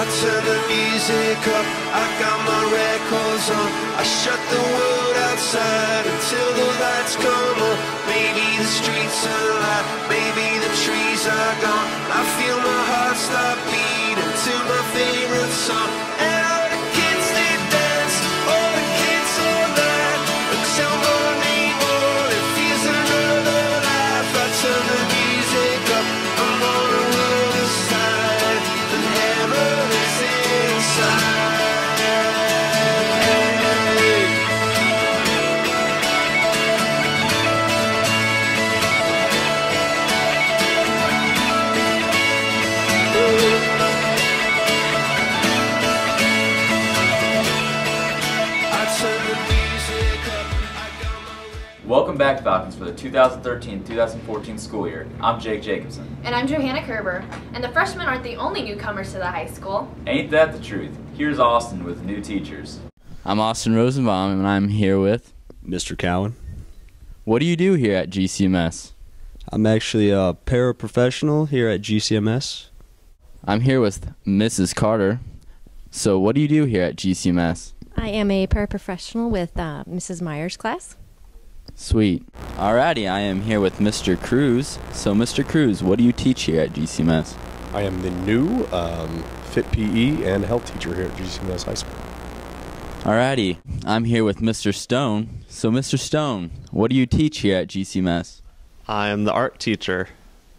turn the music up, I got my records on. I shut the world outside until the lights come on. Maybe the streets are alive, maybe the trees are gone. I feel my heart start beating to my favorite song. And all the kids they dance, all the kids all night, until morning, all it feels another life. I turn the music up, I'm on the other side, and heaven is inside. Welcome back, Falcons, for the 2013-2014 school year. I'm Jake Jacobson. And I'm Johanna Kerber. And the freshmen aren't the only newcomers to the high school. Ain't that the truth? Here's Austin with new teachers. I'm Austin Rosenbaum, and I'm here with Mr. Cowan. What do you do here at GCMS? I'm actually a paraprofessional here at GCMS. I'm here with Mrs. Carter. So what do you do here at GCMS? I am a paraprofessional with Mrs. Meyer's class. Sweet. Alrighty, I am here with Mr. Cruz. So Mr. Cruz, what do you teach here at GCMS? I am the new Fit PE and health teacher here at GCMS High School. Alrighty, I'm here with Mr. Stone. So Mr. Stone, what do you teach here at GCMS? I am the art teacher.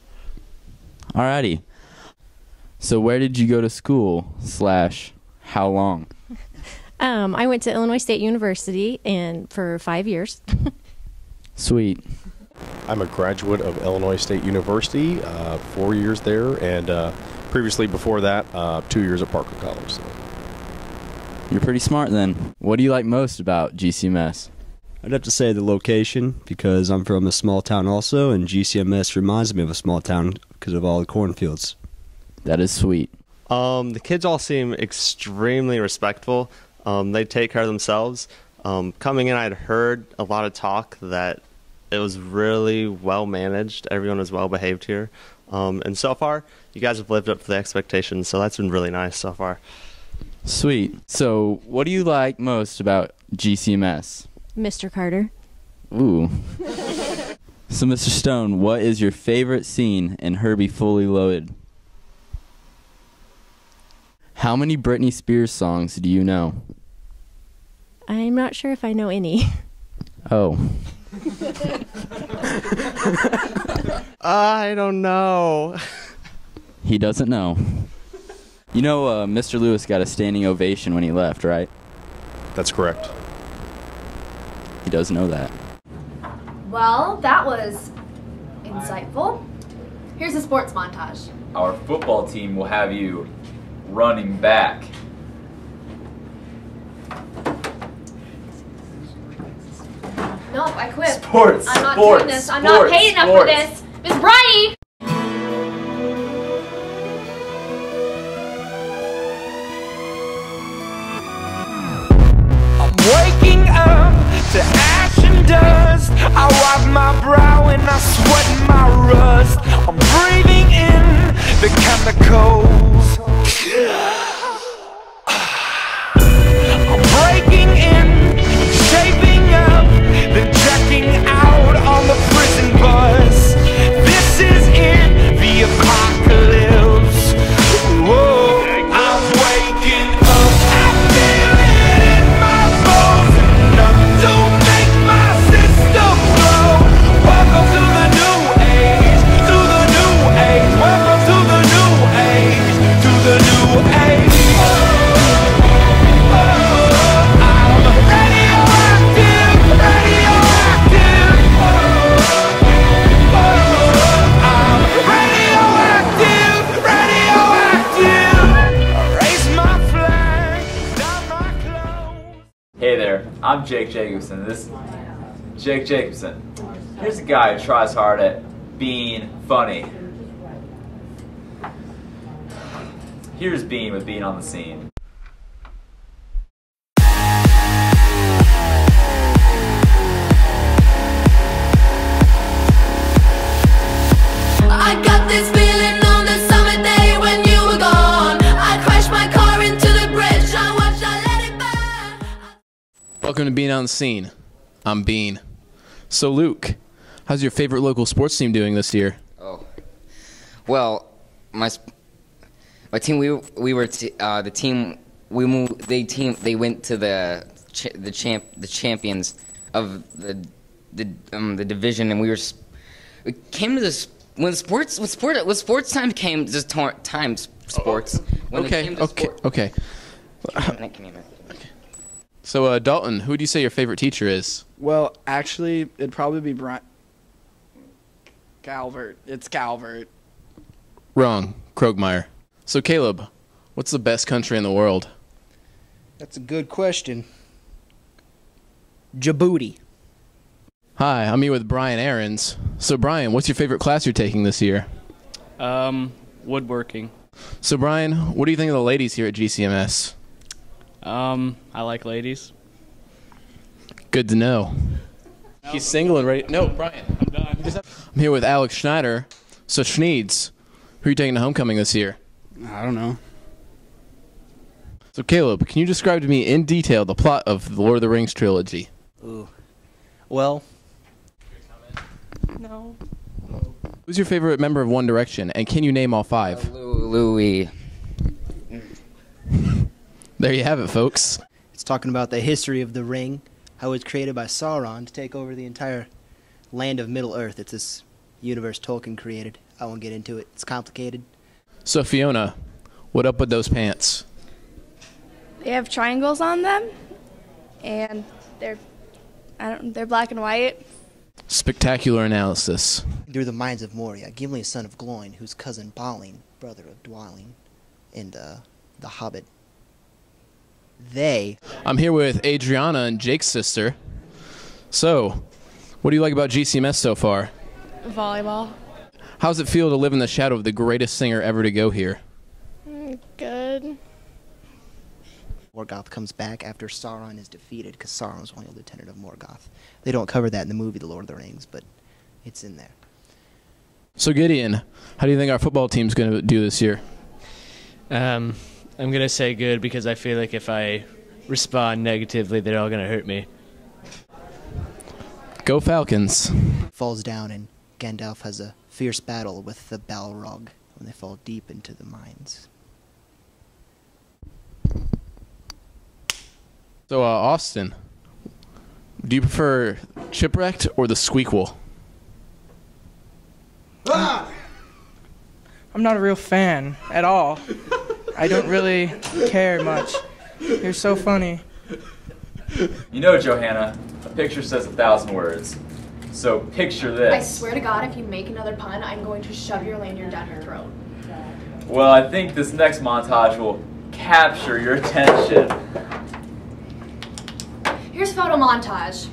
Alrighty. So where did you go to school / how long? I went to Illinois State University for 5 years. Sweet. I'm a graduate of Illinois State University, 4 years there, and previously before that, 2 years at Parker College. So. You're pretty smart then. What do you like most about GCMS? I'd have to say the location, because I'm from a small town also, and GCMS reminds me of a small town because of all the cornfields. That is sweet. The kids all seem extremely respectful. They take care of themselves. Coming in, I'd heard a lot of talk that it was really well managed. Everyone was well behaved here. And so far, you guys have lived up to the expectations, so that's been really nice so far. Sweet. So what do you like most about GCMS? Mr. Carter. Ooh. So Mr. Stone, what is your favorite scene in Herbie Fully Loaded? How many Britney Spears songs do you know? I'm not sure if I know any. Oh. I don't know. He doesn't know. You know, Mr. Lewis got a standing ovation when he left, right? That's correct. He does know that. Well, that was insightful. Here's a sports montage. Our football team will have you running back. Nope, I quit. Sports. I'm not sports, doing this. I'm sports, not paid enough sports. for this. Miss Briney! I'm waking up to ash and dust. I wipe my brow and I sweat my rust. I'm breathing in the chemicals. I'm breaking in, shaping up, then checking out on the prison bus. This is it, the apocalypse. Whoa, I'm waking up. I feel it in my bones. Enough to make my system blow. Welcome to the new age, to the new age. Welcome to the new age, to the new age. I'm radioactive, radioactive. I'm radioactive, radioactive. I raise my flag, down my clothes. Hey there, I'm Jake Jacobson. This is Jake Jacobson. Here's a guy who tries hard at being funny. Here's Bean with Being on the Scene. I got this feeling on the summer day when you were gone. I crashed my car. Welcome to Bean on the Scene. I'm Bean. So, Luke, how's your favorite local sports team doing this year? Oh, well, my team. We were the team. We moved. They went to the champions of the division, and we came to this when sports time came. Just times sports. When Okay. So, Dalton, who do you say your favorite teacher is? Well, actually, it'd probably be Calvert. It's Calvert. Wrong. Krogmeyer. So, Caleb, what's the best country in the world? That's a good question. Djibouti. Hi, I'm here with Brian Aarons. So, Brian, what's your favorite class you're taking this year? Woodworking. So, Brian, what do you think of the ladies here at GCMS? I like ladies. Good to know. He's single and ready. No, Brian. I'm done. I'm here with Alex Schneider. So, Schneeds, who are you taking to homecoming this year? I don't know. So, Caleb, can you describe to me in detail the plot of the Lord of the Rings trilogy? Ooh. Well. No. Who's your favorite member of One Direction, and can you name all five? Louis. There you have it, folks. It's talking about the history of the ring, how it was created by Sauron to take over the entire land of Middle-earth. It's this universe Tolkien created. I won't get into it. It's complicated. So, Fiona, what up with those pants? They have triangles on them, and they're black and white. Spectacular analysis. Through the mines of Moria, Gimli is son of Gloin, whose cousin Balin, brother of Dwalin, and the Hobbit. I'm here with Adriana and Jake's sister. So, what do you like about GCMS so far? Volleyball. How does it feel to live in the shadow of the greatest singer ever to go here? Good. Morgoth comes back after Sauron is defeated, because Sauron was only a lieutenant of Morgoth. They don't cover that in the movie The Lord of the Rings, but it's in there. So, Gideon, how do you think our football team's going to do this year? I'm going to say good because I feel like if I respond negatively, they're all going to hurt me. Go Falcons. Falls down, and Gandalf has a fierce battle with the Balrog when they fall deep into the mines. So, Austin, do you prefer Chipwrecked or the Squeakquel? I'm not a real fan at all. I don't really care much. You're so funny. You know, Johanna, a picture says 1,000 words. So picture this. I swear to God, if you make another pun, I'm going to shove your lanyard down your throat. Well, I think this next montage will capture your attention. Here's photo montage.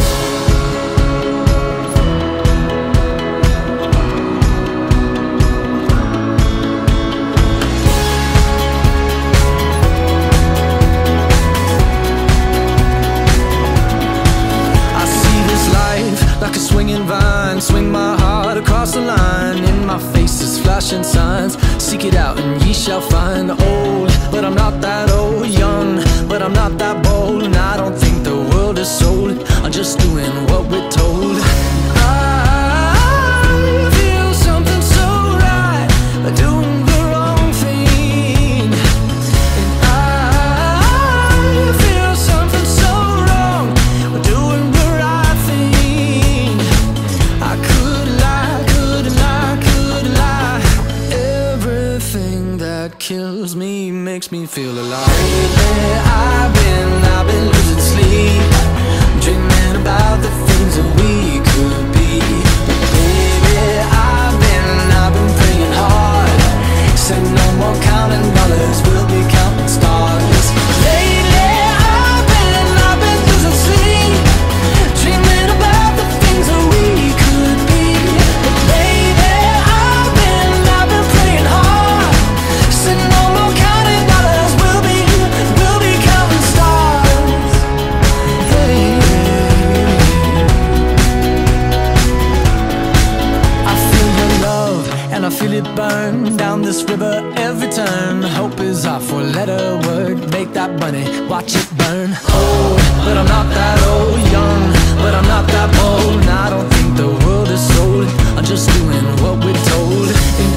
Like a swinging vine, swing my heart across the line. In my face is flashing signs. Seek it out and ye shall find. Old, but I'm not that old. Young, but I'm not that bold. And I don't think the world is sold. I'm just doing what we're told. I feel something so right, doing the wrong thing. And I feel something so wrong, doing the right thing. I could lie. Everything that kills me makes me feel alive. Lately I've been losing sleep, dreaming about the things that we could be. Baby, I've been praying hard. Said no more counting dollars, we'll be counting stars. Lately I've been losing sleep, dreaming about the things that we could be. Baby, I've been praying hard. Said no more counting dollars, we'll be counting stars. Hey. I feel it burn down this river every turn. Hope is our four-letter word. Make that money, watch it burn. Old, but I'm not that old. Young, but I'm not that bold. And I don't think the world is sold. I'm just doing what we're told. And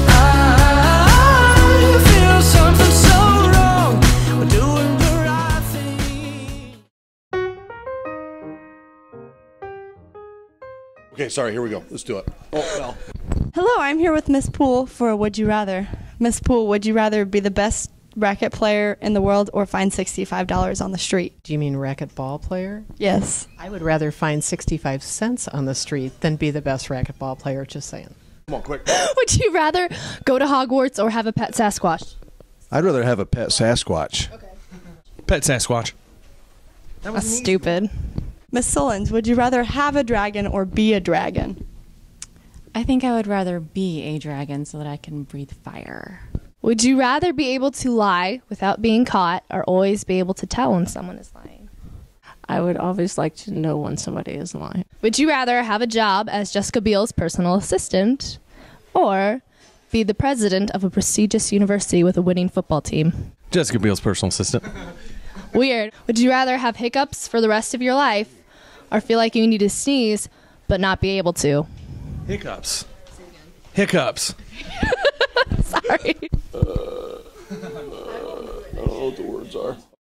I feel something so wrong. We're doing the right thing. Okay, sorry, here we go. Let's do it. Oh, well. Hello, I'm here with Miss Poole for Would You Rather. Miss Poole, would you rather be the best racket player in the world or find $65 on the street? Do you mean racquetball player? Yes. I would rather find 65 cents on the street than be the best racquetball player, just saying. Come on, quick. Would you rather go to Hogwarts or have a pet Sasquatch? I'd rather have a pet Sasquatch. Okay. Pet Sasquatch. That's stupid. Miss Solons, would you rather have a dragon or be a dragon? I think I would rather be a dragon so that I can breathe fire. Would you rather be able to lie without being caught or always be able to tell when someone is lying? I would always like to know when somebody is lying. Would you rather have a job as Jessica Biel's personal assistant or be the president of a prestigious university with a winning football team? Jessica Biel's personal assistant. Weird. Would you rather have hiccups for the rest of your life or feel like you need to sneeze but not be able to? Hiccups. Hiccups. Sorry. I don't know what the words are.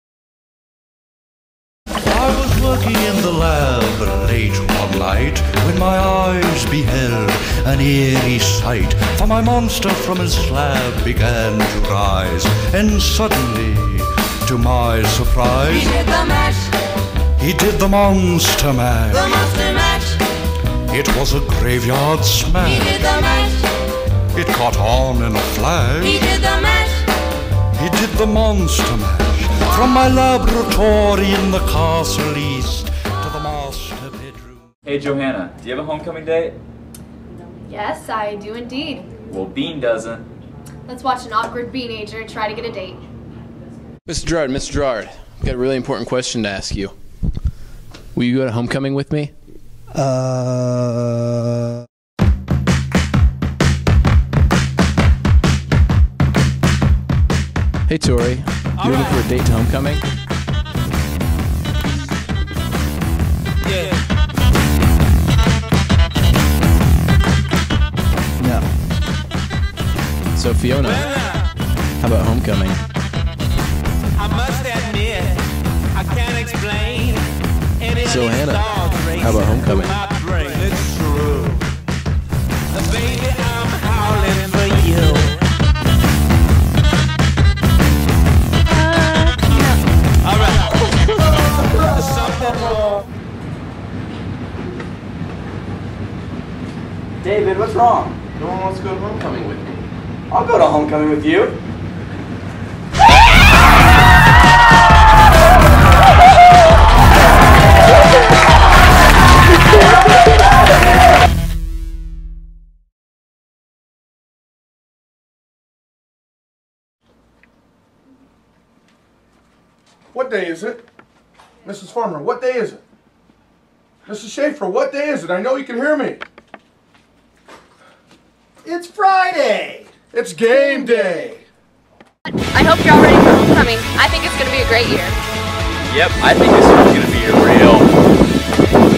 I was working in the lab late one night when my eyes beheld an eerie sight. For my monster from his slab began to rise, and suddenly, to my surprise, He did the mash. he did the monster mash. The monster mash. It was a graveyard smash. He did the mash. It caught on in a flash. He did the mash. He did the monster mash. From my laboratory in the castle east to the master bedroom. Hey Johanna, do you have a homecoming date? Yes, I do indeed. Well, Bean doesn't. Let's watch an awkward beenager try to get a date. Mr. Gerard, I've got a really important question to ask you. Will you go to homecoming with me? Hey Tori, you looking for a date to homecoming? Yeah. No. So Fiona, how about homecoming? I must admit, I can't explain. So Hannah, how about homecoming? It's true. Baby, I'm howling for you. All right. Something more. David, what's wrong? No one wants to go to homecoming with me. I'll go to homecoming with you. What day is it? Mrs. Farmer, what day is it? Mrs. Schaefer, what day is it? I know you can hear me. It's Friday. It's game day. I hope you're all ready for homecoming. I think it's going to be a great year. Yep, I think this is going to be a real